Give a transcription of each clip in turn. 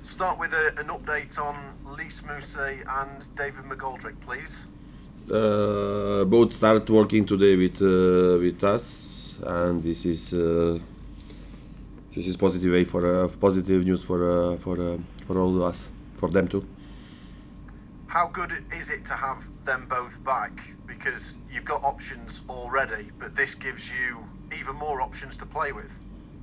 start with an update on Lys Mousset and David McGoldrick, please. Both start working today with us, and this is positive way for positive news for all of us, for them too. How good is it to have them both back? Because you've got options already, but this gives you even more options to play with.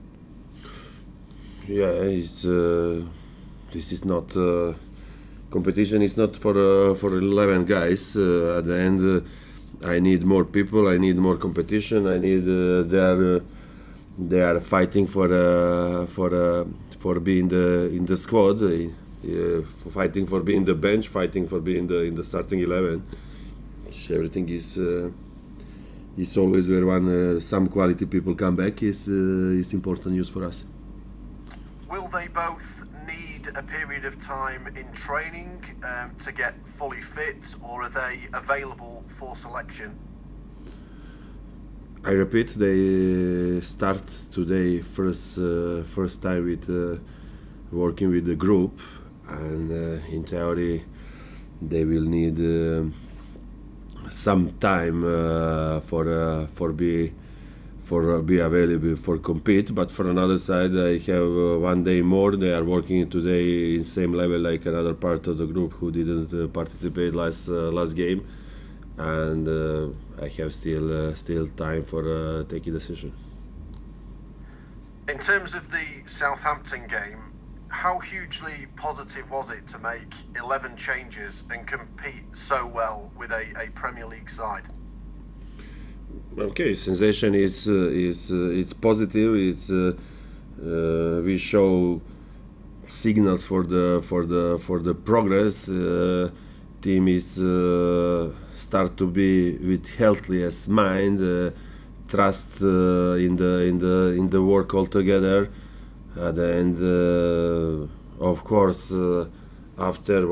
Yeah, this is not competition. Is not for 11 guys. At the end, I need more people. I need more competition. I need they are fighting for being in the squad, fighting for being the bench, fighting for being in the starting 11. Everything is always where some quality people come back is important news for us. Will they both need a period of time in training to get fully fit, or are they available for selection? I repeat, they start today first time with working with the group, and in theory they will need some time for be available for compete. But for another side, I have 1 day more. They are working today in same level like another part of the group who didn't participate last game, and I have still time for taking decision. In terms of the Southampton game, how hugely positive was it to make 11 changes and compete so well with a Premier League side? Okay, sensation is it's positive. It's we show signals for the progress. Team is start to be with healthiest mind, trust in the work altogether. And of course, after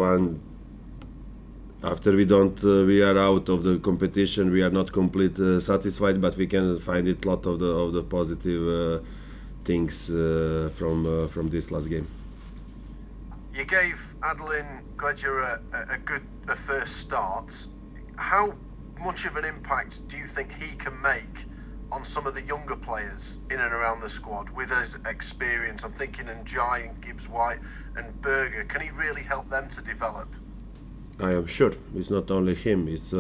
we are out of the competition, we are not completely satisfied, but we can find it lot of the positive things from this last game. You gave Adelin Guedja a first start. How much of an impact do you think he can make on some of the younger players in and around the squad with his experience? I'm thinking Njai and Gibbs-White and Berger. Can he really help them to develop? I am sure it's not only him. It's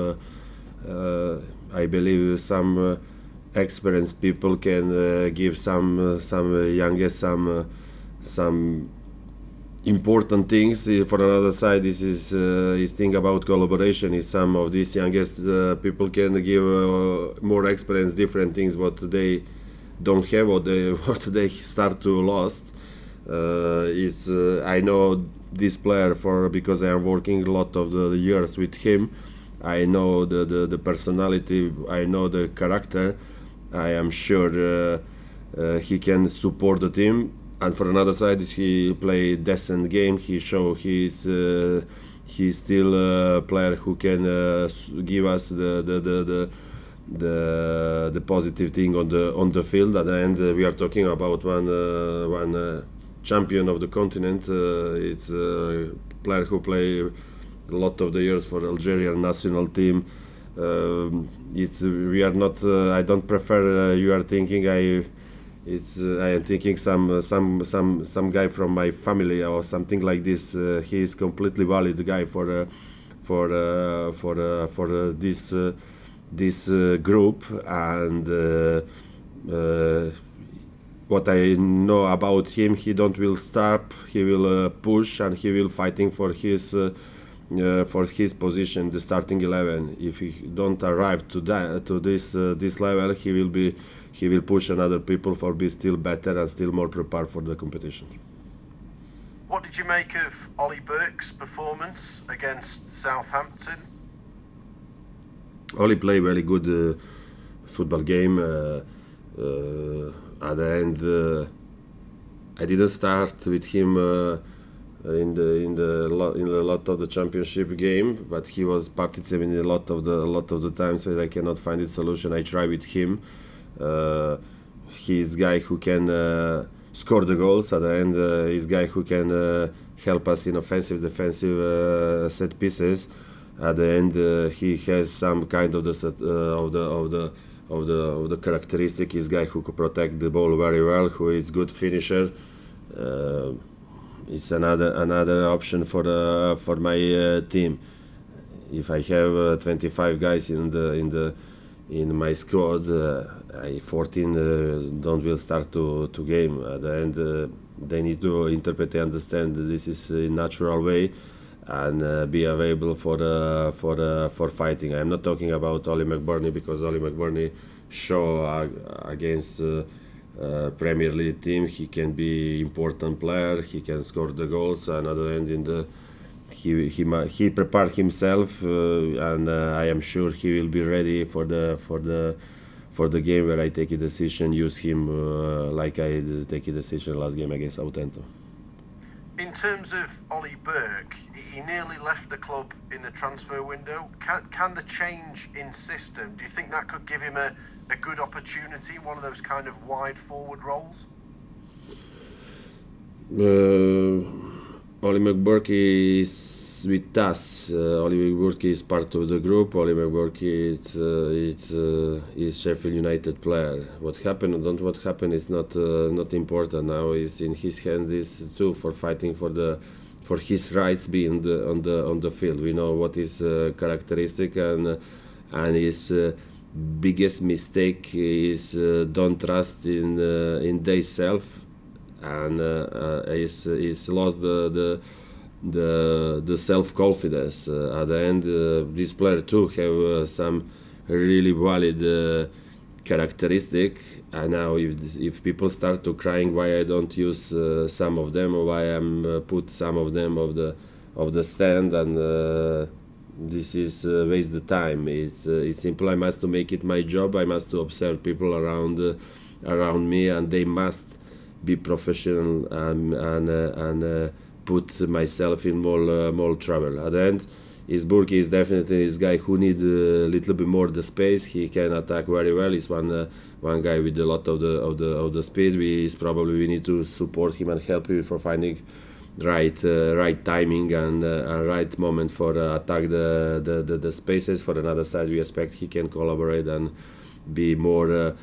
I believe some experienced people can give some youngest some important things. For another side, this is thing about collaboration. Is some of these youngest people can give more experience, different things what they don't have or what they start to lost. I know this player because I am working a lot of the years with him. I know the personality. I know the character. I am sure he can support the team. And for another side, he play decent game. He show he's still a player who can give us the positive thing on the field. At the end, we are talking about one champion of the continent. It's a player who play a lot of the years for Algerian national team. We are not. I don't prefer. You are thinking I am thinking some guy from my family or something like this. He is completely valid guy for this group, and what I know about him, he don't will stop. He will push, and he will fighting for his position, the starting 11. If he don't arrive to this level, he will push another people for be still better and still more prepared for the competition. What did you make of Ollie Burke's performance against Southampton? Ollie played very good football game. At the end, I didn't start with him in a lot of the championship game, but he was participating in a lot of the times when I cannot find a solution. I try with him. He's guy who can score the goals. At the end, he's a guy who can help us in offensive, defensive set pieces. At the end, he has some kind of the characteristic. He's a guy who could protect the ball very well, who is good finisher. It's another option for my team. If I have 25 guys in my squad, 14 don't will start to game. At the end, they need to interpret and understand that this is a natural way, and be available for fighting. I'm not talking about Oli McBurney, because Oli McBurney show against Premier League team he can be important player. He can score the goals. And at the end, he prepared himself, and I am sure he will be ready for the game where I take a decision. Use him like I take a decision last game against Southampton. In terms of Ollie Burke, he nearly left the club in the transfer window. Can the change in system, do you think that could give him a good opportunity, one of those kind of wide forward roles? Oli McBurkie is with us. Oli McBurkie is part of the group. Oli McBurkie is Sheffield United player. What happened or don't what happened is not important. Now is in his hand is too for fighting for his rights being on the field. We know what is characteristic, and his biggest mistake is don't trust in themselves, and is lost the self-confidence. At the end, this player too have some really valid characteristic. And now if people start to crying why I don't use some of them, or why I'm put some of them of the stand, and this is waste the time. It's simple. I must to make it my job. I must to observe people around me, and they must be professional and put myself in more trouble. At the end, Burki is definitely this guy who need a little bit more the space. He can attack very well. He's one guy with a lot of the speed. We need to support him and help him for finding right timing and right moment for attack the spaces. For another side, we expect he can collaborate and be more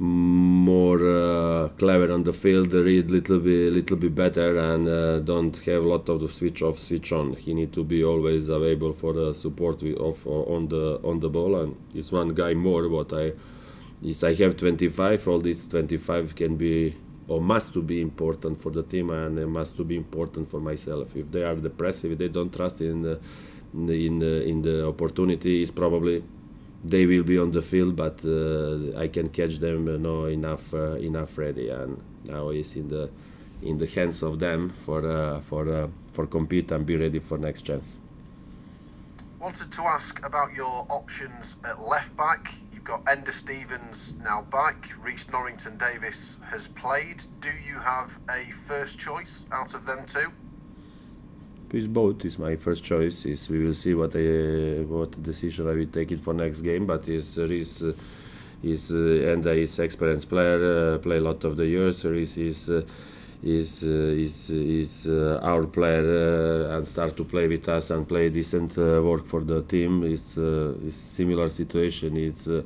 clever on the field, read little bit better, and don't have a lot of the switch off, switch on. He need to be always available for the support on the ball, and it's one guy more. What I have 25. All these 25 can be or must to be important for the team, and must to be important for myself. If they are depressive, if they don't trust in the opportunity, is probably they will be on the field, but I can catch them enough ready, and now it's in the hands of them for compete and be ready for next chance. Wanted to ask about your options at left back. You've got Enda Stevens now back. Rhys Norrington-Davies has played. Do you have a first choice out of them two? It's both. Is my first choice. We will see what decision I will take it for next game. But Rhys and is experienced player, play a lot of the years. Rhys is our player and start to play with us and play decent work for the team. It's similar situation.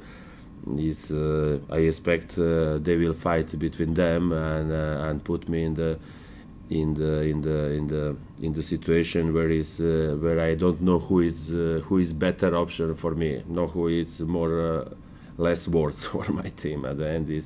I expect they will fight between them and put me in the situation where I don't know who is better option for me, no who is less worse for my team. At the end,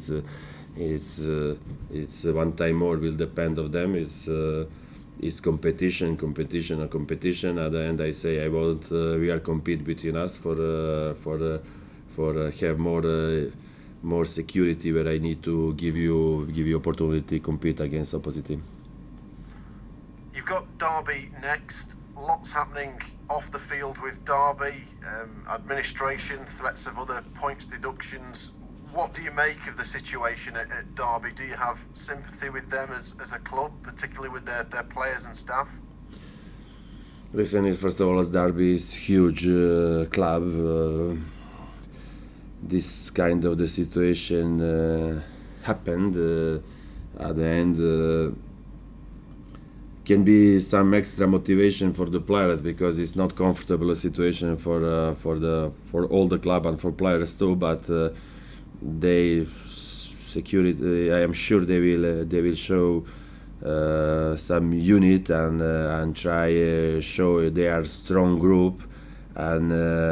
it's one time more will depend of them. It's competition. At the end, I say I want we are compete between us for have more security, where I need to give you opportunity to compete against opposite team. You've got Derby next. Lots happening off the field with Derby. Administration, threats of other points deductions. What do you make of the situation at Derby? Do you have sympathy with them as a club, particularly with their players and staff? Listen, first of all, as Derby is huge club. This kind of the situation happened. at the end can be some extra motivation for the players, because it's not comfortable situation for all the club and for players too. But they security, I am sure they will show some unit and try show they are strong group, and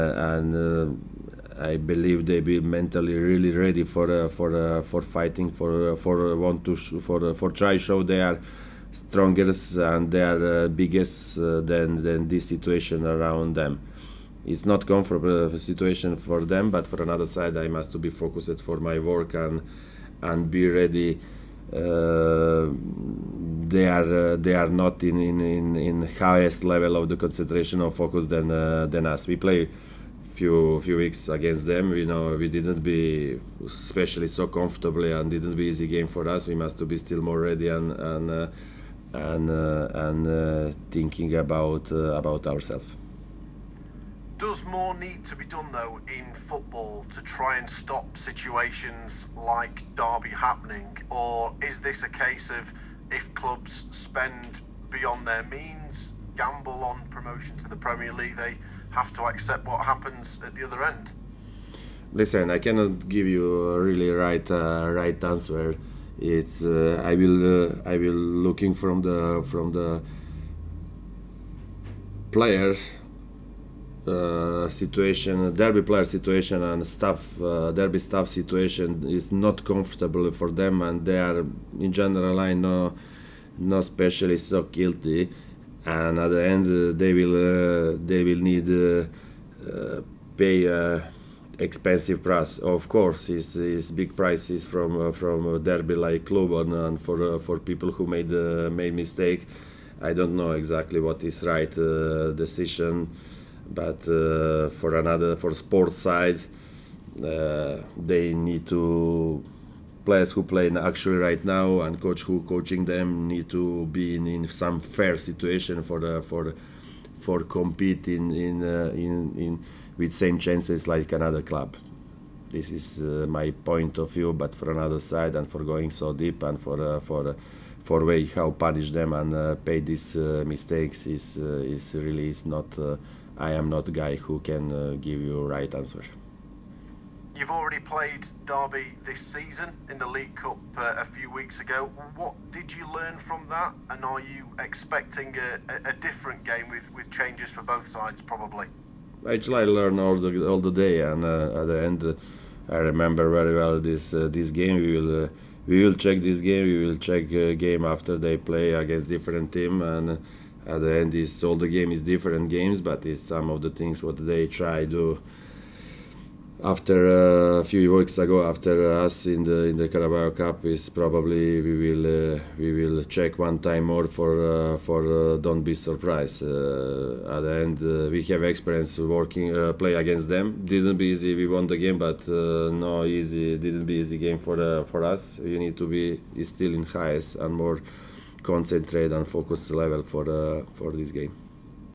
I believe they be mentally really ready for fighting for try show they are strongest and they are biggest than this situation around them. It's not comfortable situation for them, but for another side I must to be focused for my work and be ready. They are not in highest level of the concentration or focus than us. We play few weeks against them. We know we didn't be especially so comfortably and didn't be easy game for us. We must to be still more ready and thinking about ourselves. Does more need to be done though in football to try and stop situations like Derby happening, or is this a case of if clubs spend beyond their means, gamble on promotion to the Premier League, they have to accept what happens at the other end? Listen, I cannot give you a really right answer. It's I will looking from the players situation, Derby player situation and staff, Derby staff situation is not comfortable for them, and they are in general I know not especially so guilty, and at the end they will need pay expensive price. Of course, is big prices from Derby like club and for people who made mistake. I don't know exactly what is right decision, but for sports side, they need to players who play actually right now and coach who coaching them need to be in some fair situation for compete in with same chances like another club. This is my point of view. But for another side and for going so deep and for way how punish them and pay these mistakes is really is not. I am not a guy who can give you right answer. You've already played Derby this season in the League Cup a few weeks ago. What did you learn from that, and are you expecting a different game with changes for both sides probably? Actually, I learn all the day, and at the end, I remember very well this game. We will check this game. We will check game after they play against different team, and at the end, all the game is different games, but it's some of the things what they try do. After a few weeks ago, after us in the Carabao Cup, is probably we will check one time more for don't be surprised. At the end, we have experience working play against them. Didn't be easy. We won the game, but no easy. Didn't be easy game for us. You need to be still in highest and more concentrate and focus level for this game.